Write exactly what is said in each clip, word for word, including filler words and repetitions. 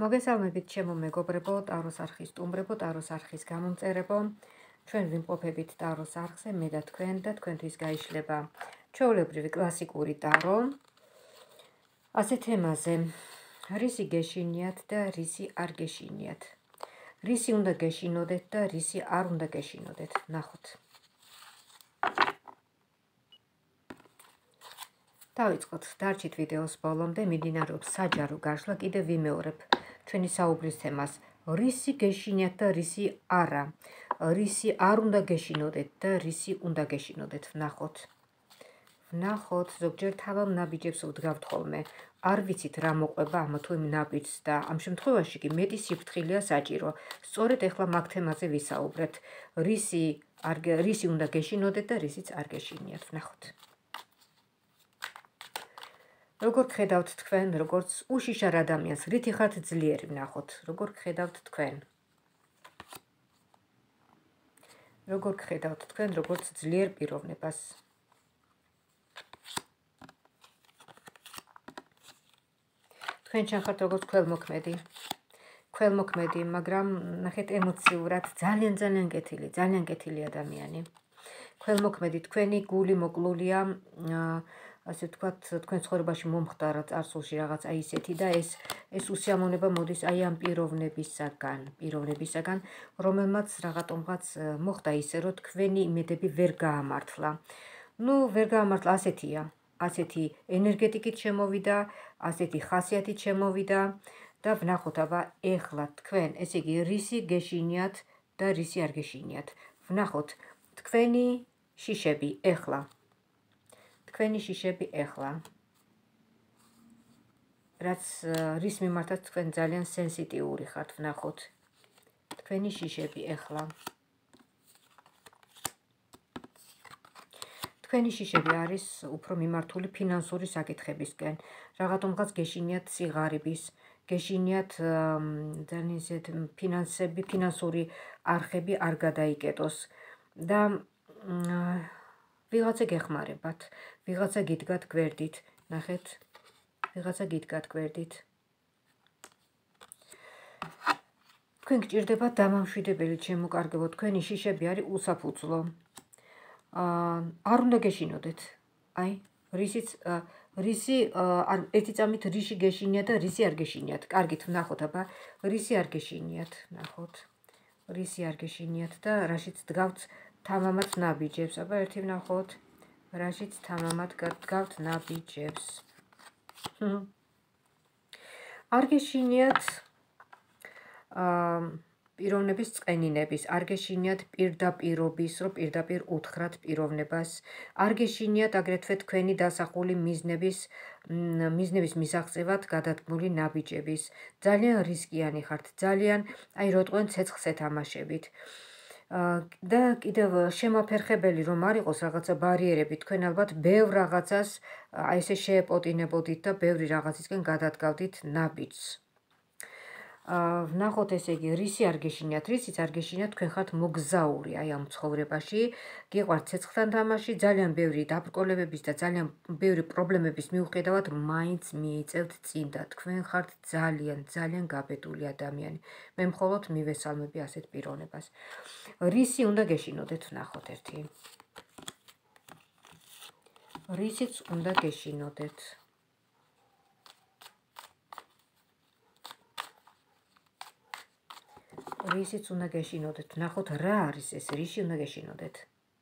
მოგესალმებით ჩემო მეგობრებო, ტაროს არხის სტუმრებო, ტაროს არხის გამომწერებო. ჩვენ ვიმყოფებით ტაროს არხზე, მე და თქვენ და თქვენთვის გაიშლება ჩვეულებრივი კლასიკური ტარო. ასე თემაზე, რისი გეშინიათ და რისი არ გეშინიათ. რისი უნდა გეშინოდეთ და რისი არ უნდა გეშინოდეთ. ნახოთ. დავიწყოთ, დარჩით ვიდეოს ბოლომდე, მიმდინარეობს საჯარო გაშლა, კიდევ ვიმეორებ ჩვენი საუბრის თემას. რისი გეშინიათ და რისი არა. რისი არ უნდა გეშინოდეთ და რისი უნდა გეშინოდეთ. ვნახოთ. ვნახოთ, ზოგჯერ თავამ ნაბიჯებს ვდგავთ ხოლმე. არ ვიცით რა მოყვება ამ თუ იმ ნაბიჯს და ამ შემთხვევაში კი მეტი სიფრთხილეა საჭირო. სწორედ ეხლა მაგ თემაზე ვისაუბრებთ. რისი არ რისი უნდა გეშინოდეთ და რისიც არ გეშინიათ. ვნახოთ. როგორ ხედავთ თქვენ, როგორც უშიშარ ადამიანს, რითი ხართ ძლიერი, ვნახოთ. როგორ ხედავთ თქვენ. როგორ ხედავთ თქვენ, როგორც ძლიერ პიროვნებას. თქვენ ჩახართ როგორც ქველმოქმედი. ქველმოქმედი, მაგრამ ნახეთ ემოციურად ძალიან ძალიან კეთილი, ძალიან კეთილი ადამიანი. ქველმოქმედი, თქვენი გული მოკლულია, ასე ვთქვათ, თქვენ ცხოვრებაში მომხდარა წარსულში რაღაც აი ისეთი და ეს ეს უსიამოვნება მოდის აი ამ პიროვნებისაგან, პიროვნებისაგან, რომელმაც რაღაცომღაც მოხდა ისე, რომ თქვენი იმედები ვერ გაამართლა. ნუ ვერ გაამართლა, ასეთია. ასეთი ენერგეტიკით შემოვიდა, ასეთი ხასიათით შემოვიდა და ვნახოთ აბა ეხლა თქვენ, ესე იგი რისი გეშინიათ და რისი არ გეშინიათ. ვნახოთ თქვენი შიშები ეხლა. თქვენი შიშები ეხლა. რაც რის მიმართაც თქვენ ძალიან სენსიტიური ხართ, ვნახოთ. თქვენი შიშები ეხლა. თქვენი შიშები არის უფრო მიმართული ფინანსური საკითხებისკენ. რაღაცომღაც გეშინიათ სიღარიბის, გეშინიათ ძალიან ისეთ ფინანსები, ფინანსური არხები არ გადაიკეტოს და ვიღაცა გეხმარებათ, ვიღაცა გიდგათ გვერდით, ნახეთ, ვიღაცა გიდგათ გვერდით. თქვენ გჭირდებათ დამამშვიდებელი შემოკარგებო, თქვენი შიშები არის უსაფუძვლო. არ უნდა გეშინოდეთ. აი, რისიც რისი ერთი წამით რისი გეშინიათ და რისი არ გეშინიათ. კარგით, ვნახოთ აბა, რისი არ გეშინიათ, ნახოთ. რისი არ გეშინიათ და რაშიც დგავთ თამამად ნაბიჯებს. აბა ერთი ვნახოთ, რაშიც თამამად დგავთ ნაბიჯებს. არ გეშინიათ პიროვნების წყენინების, არ გეშინიათ პირდაპირობის, რომ პირდაპირ უთხრათ პიროვნებას, არ გეშინიათ აგრეთვე თქვენი დასახული მიზნების, მიზნების მისაღწევად გადადგმული ნაბიჯების. ძალიან რისკიანი ხართ, ძალიან, აი როტყვენ ცეცხლს ეთამაშებით. და კიდევ შემაფერხებელი რომ არ იყოს რაღაცა ბარიერები, თქვენ ალბათ ბევრ რაღაცას აი ესე შეეპოტინებოდით და ბევრი რაღაცისკენ გადადგავდით ნაბიჯს. ვნახოთ ესე იგი, რისი არ გეშინიათ, რისიც არ გეშინიათ, თქვენ ხართ მოგზაური აი ამ ცხოვრებაში, გიყვართ ცეცხლთან თამაში, ძალიან ბევრი დაბრკოლებების და ძალიან ბევრი პრობლემების მიუხედავად მაინც მიიწევთ წინ და თქვენ ხართ ძალიან, ძალიან გაბედული ადამიანი. მე მხოლოდ მივესალმები ასეთ პიროვნებას. რისი უნდა გეშინოდეთ, ვნახოთ ერთი. რისიც უნდა გეშინოდეთ. რისიც უნდა გეშინოდეთ. ვნახოთ რა არის ეს, რისი უნდა გეშინოდეთ.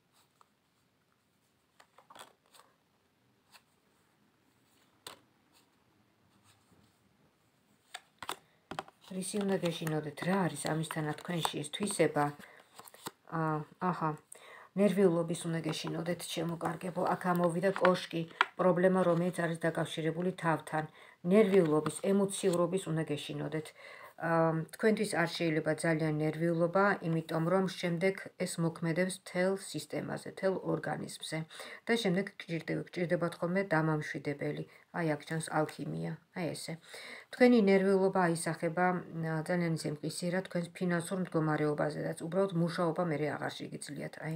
რისი უნდა გეშინოდეთ, რა არის ამისთანავ თქვენში ეს თვისება. აჰა, ნერვიულობის უნდა გეშინოდეთ, შემოკარგებო, აქ ამოვიდა კოშკი, პრობლემა რომელიც არის დაკავშირებული თავთან. ნერვიულობის, ემოციურობის უნდა გეშინოდეთ. თქვენთვის არ შეიძლება ძალიან ნერვიულობა, იმიტომ რომ შემდეგ ეს მოქმედებს მთელ სისტემაზე, მთელ ორგანიზმზე და შემდეგ გჭირდებათ ხოლმე დამამშვიდებელი. აი აქ ჩანს ალქიმია, აი ესე. თქვენი ნერვიულობა აისახება ძალიან ისე მყისიერად თქვენს ფინანსურ მდგომარეობაზედაც, უბრალოდ მუშაობა მერე აღარ შეგიძლიათ, აი.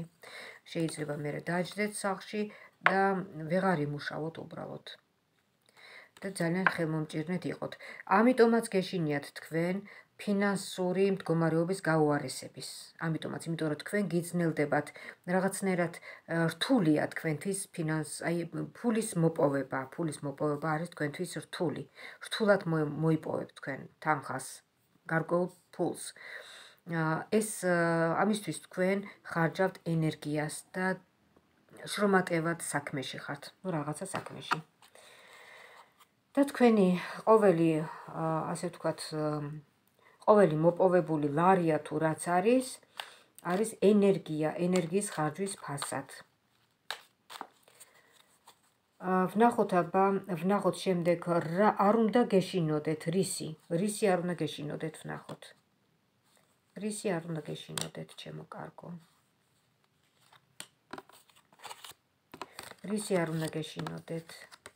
შეიძლება მერე დაჯდეთ სახლში და ვეღარ იმუშაოთ უბრალოდ. და ძალიან ხელმომჭირნედ იყოთ. ამიტომაც გეშინიათ თქვენ ფინანსური მდგომარეობის გაუარესების. ამიტომაც, იმიტომ რომ თქვენ გიძნელდებათ რაღაცნაირად რთულია თქვენთვის ფინანს, აი ფულის მოპოვება, ფულის მოპოვება არის თქვენთვის რთული. რთულად მოიპოვებთ თქვენ თანხას, გარკვეულ ფულს. ეს ამისთვის თქვენ ხარჯავთ ენერგიას და შრომატევად საქმეში ხართ, ну რაღაცა საქმეში. და თქვენი ყოველი, ასე ვთქვათ, ყოველი მოპოვებული ლარია თუ რაც არის, არის ენერგია, ენერგიის ხარჯვის ფასად. ვნახოთ აბა, ვნახოთ შემდეგ რა არ უნდა გეშინოდეთ, რისი, რისი არ უნდა გეშინოდეთ, ვნახოთ. რისი არ უნდა გეშინოდეთ, ჩემო კარგო. რისი არ უნდა გეშინოდეთ.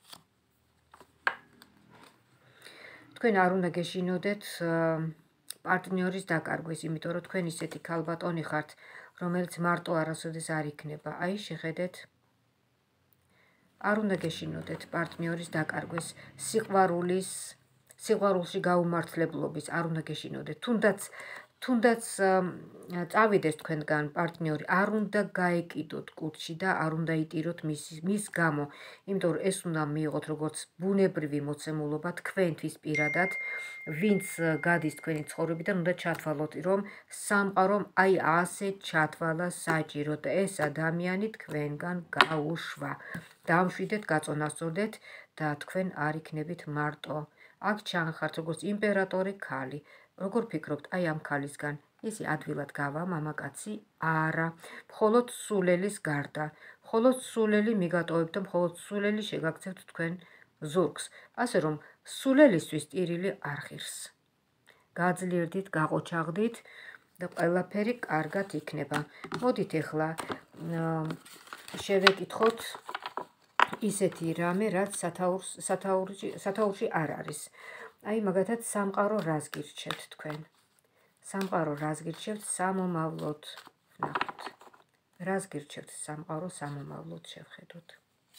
თქვენ არ უნდა გეშინოდეთ პარტნიორის დაკარგვის, იმიტომ რომ თქვენ ისეთი ქალბატონი ხართ, რომელიც მარტო არასოდეს არ იქნება. აი, შეხედეთ. არ უნდა გეშინოდეთ პარტნიორის დაკარგვის, სიყვარულის, სიყვარულში გაუმართლებლობის, არ უნდა გეშინოდეთ. თუნდაც თუნდაც წავიდეს თქვენგან პარტნიორი, არ უნდა გაეკიდოთ კუთხში და არ უნდა იტიროთ მის მის გამო, იმიტომ რომ ეს უნდა მიიღოთ როგორც ბუნებრივი მოცემულობა თქვენთვის პირადად, ვინც გადის თქვენი ცხოვრებიდან, უნდა ჩათვალოთ, რომ სამყარომ აი ასე ჩათვალა საჭირო და ეს ადამიანი თქვენგან გაუშვა. დამშვიდეთ, გაწონასწორდეთ და თქვენ არ იქნებით მარტო. აქ ჩანხართ როგორც იმპერატორი ქალი. როგორ ფიქრობთ, აი ამ ქალისგან ისი ადვილად გავა მამაკაცი? არა, მხოლოდ სულელის გარდა. მხოლოდ სულელი მიგატოვებთ და მხოლოდ სულელი შეგაქცევთ თქვენ ზურგს. ასე რომ სულელისთვის ტირილი არ ღირს. გაძლიერდით, გაყოჩაღდით და ყველაფერი კარგად იქნება. მოდით ახლა შევეკითხოთ ისეთი რამე, რაც სათაურში არ არის. აი, მაგათაც სამყარო რას გირჩევთ თქვენ? სამყარო რას გირჩევთ სამომავლოდ? ვნახოთ. რას გირჩევთ სამყარო სამომავლოდ შევხედოთ.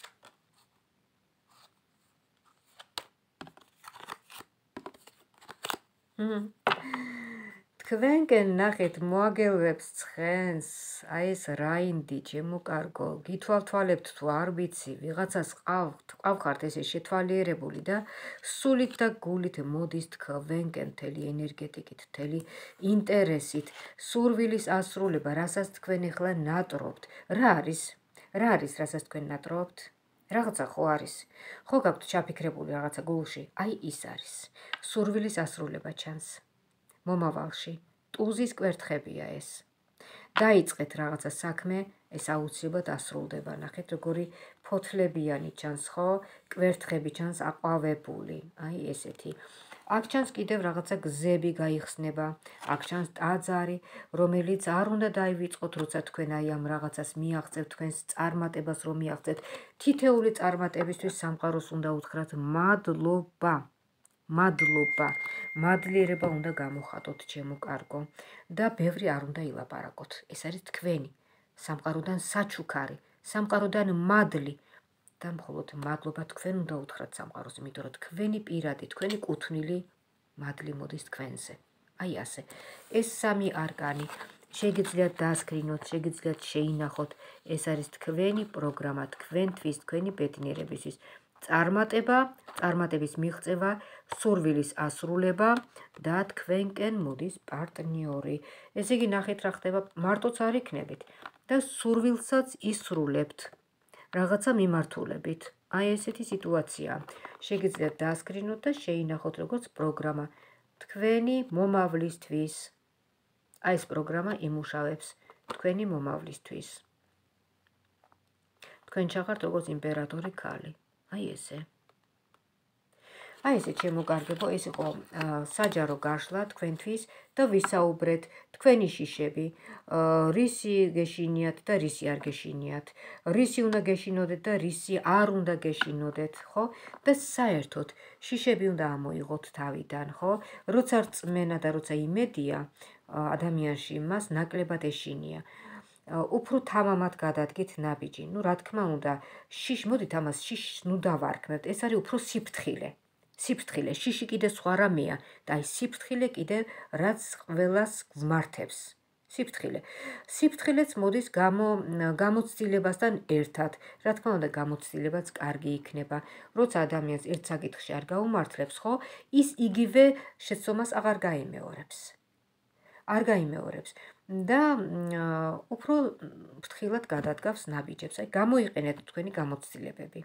თქვენკენ ნახეთ მოაგელვებს ცხენს, აი ეს რაინდი, ჩემო კარგო, გითვალთვალებთ თუ არ ვიცი, ვიღაცას ყავხართ ესე შეთვალიერებული და სულით და გულით მოდის თქვენკენ მთელი ენერგეტიკით, მთელი ინტერესით, სურვილის ასრულება, რასაც თქვენ ახლა ნატრობთ. რა არის? რა არის, რასაც თქვენ ნატრობთ? რაღაცა ხო არის. ხო გაქვთ ჩაფიქრებული რაღაცა გულში? აი ის არის. სურვილის ასრულება ჩანს. მომავალში, ტუზის კვერთხებია ეს. დაიწყეთ რაღაცა საქმე, ეს აუცილებლად ასრულდება. ნახეთ, როგორი ფოთლებიანი ჩანს, ხო? კვერთხები ჩანს აყვავებული. აი ესეთი. აქ ჩანს კიდევ რაღაცა გზები გაიხსნება. აქ ჩანს ტაძარი, რომელიც არ უნდა დაივიწყოთ, როცა თქვენ აი ამ რაღაცას მიაღწევთ, თქვენს წარმატებას რომ მიაღწევთ. თითეული წარმატებისთვის სამყაროს უნდა უთხრათ მადლობა. მადლობა, მადლიერება უნდა გამოხატოთ, ჩემო კარგო და ბევრი არ უნდა ილაპარაკოთ. ეს არის თქვენი სამყაროდან საჩუქარი, სამყაროდან მადლი და მხოლოდ მადლობა თქვენ უნდა უთხრათ სამყაროს, იმიტომ რომ თქვენი პირადი, თქვენი კუთვნილი მადლი მოდის თქვენზე. აი ასე. ეს სამი არკანი შეგიძლიათ დაასკრინოთ, შეგიძლიათ შეინახოთ. ეს არის თქვენი პროგრამა, თქვენთვის, თქვენი ბედნიერებისთვის. წარმატება, წარმატების მიღწევა, სურვილის ასრულება და თქვენკენ მოდის პარტნიორი. ესე იგი ნახეთ რა ხდება, მარტოც არ იქნებით და სურვილსაც ისრულებთ რაღაცა მიმართულებით. აი ესეთი სიტუაცია. შეგიძლიათ დაასკრინოთ და შეინახოთ როგორც პროგრამა თქვენი მომავლისთვის. აი ეს პროგრამა იმუშავებს თქვენი მომავლისთვის. თქვენ ჩახართ როგორც იმპერატორი ქალი. აი ესე. აი ესე ჩემო კარგებო, ეს იყო საჯარო გაშლა თქვენთვის და ვისაუბრეთ თქვენი შიშები, რისი გეშინიათ და რისი არ გეშინიათ, რისი უნდა გეშინოდეთ და რისი არ უნდა გეშინოდეთ, ხო? და საერთოდ შიშები უნდა ამოიღოთ თავიდან, ხო? როცა რწმენა და როცა იმედია ადამიანში, მას ნაკლებად ეშინია. უფრო თამამად გადადგეთ ნაბიჯი. ნუ რა თქმა უნდა, შიშ მოდით ამას შიშს ნუ დავარქმევთ. ეს არის უფრო სიფრთხილე. სიფრთხილე, შიში კიდე სხვა რამეა და აი სიფრთხილე კიდე რაც ყველას გვმართებს. სიფრთხილე. სიფრთხილეც მოდის გამო გამოცდილებასთან ერთად. რა თქმა უნდა, გამოცდილებაც კარგი იქნება. როცა ადამიანს ერთ საკითხში არ გაუმართლებს, ხო, ის იგივე შეცდომას აღარ გაიმეორებს. არ გაიმეორებს და უფრო ფრთხილად გადადგავს ნაბიჯებს. აი გამოიყენეთ თქვენი გამოცდილებები.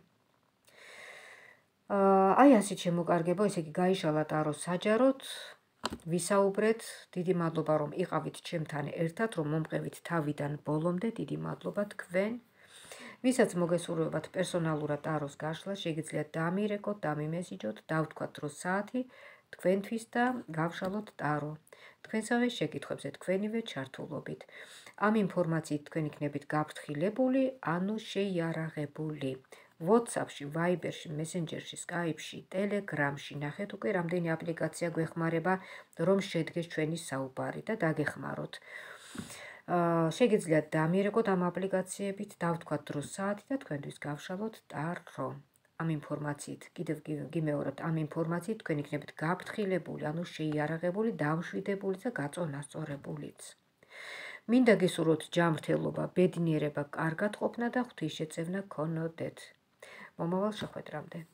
აი ასეთ შემოკარგებო, ესე იგი გაიშალა ტარო საჯაროდ, ვისაუბრეთ, დიდი მადლობა რომ იყავით ჩემთან ერთად, რომ მომყევით თავიდან ბოლომდე, დიდი მადლობა თქვენ. ვისაც მოგესურვებათ პერსონალურად ტაროს გაშლა, შეგიძლიათ დამირეკოთ, დამიმესიჯოთ, დავთქვათ დრო საათი თქვენთვის და გავშალოთ ტარო. თქვენსავე შეკითხვებზე თქვენივე ჩართულობით. ამ ინფორმაციით თქვენ იქნებით გაფრთხილებული, ანუ შეიარაღებული. WhatsApp-ში, Viber-ში, Messenger-ში, Skype-ში, Telegram-ში ნახეთ უკვე რამდენი აპლიკაცია გვეხმარება, რომ შედგეს ჩვენი საუბარი და დაგეხმაროთ. შეგიძლიათ დამიერეკოთ ამ აპლიკაციებით, დავთქვათ დრო საათი და თქვენთვის გავშალოთ ტარო. ამ ინფორმაციით, კიდევ გიმეორებთ, ამ ინფორმაციით თქვენ იქნებით გაფრთხილებული, ანუ შეიარაღებული, დამშვიდებული და გაწონასწორებულიც. მინდა გისურვოთ ჯანმრთელობა, ბედნიერება, კარგად ყოფნა და ღვთისშეწევნა გქონოდეთ. მომავალ შეხვედრამდე.